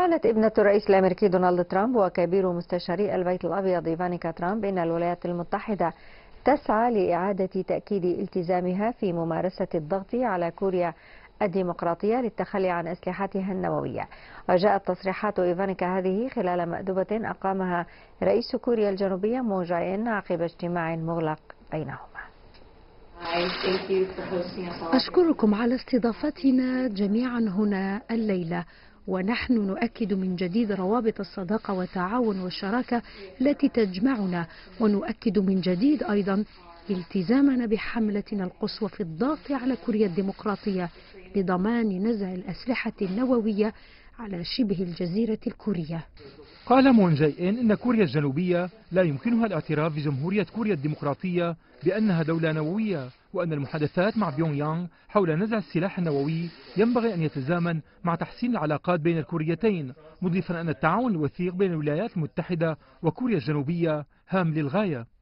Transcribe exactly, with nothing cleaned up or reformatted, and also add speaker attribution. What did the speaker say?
Speaker 1: قالت ابنة الرئيس الأمريكي دونالد ترامب وكبير مستشاري البيت الأبيض إيفانكا ترامب إن الولايات المتحدة تسعى لإعادة تأكيد التزامها في ممارسة الضغط على كوريا الديمقراطية للتخلي عن أسلحتها النووية. وجاءت تصريحات إيفانكا هذه خلال مأدبة أقامها رئيس كوريا الجنوبية مون جاي إن عقب اجتماع مغلق بينهما.
Speaker 2: أشكركم على استضافتنا جميعا هنا الليلة، ونحن نؤكد من جديد روابط الصداقة والتعاون والشراكة التي تجمعنا، ونؤكد من جديد أيضا التزامنا بحملتنا القصوى في الضغط على كوريا الديمقراطية لضمان نزع الأسلحة النووية على شبه الجزيرة الكورية.
Speaker 3: قال مون جاي إن إن كوريا الجنوبية لا يمكنها الاعتراف بجمهورية كوريا الديمقراطية بأنها دولة نووية، وأن المحادثات مع بيونغ يانغ حول نزع السلاح النووي ينبغي أن يتزامن مع تحسين العلاقات بين الكوريتين، مضيفا أن التعاون الوثيق بين الولايات المتحدة وكوريا الجنوبية هام للغاية.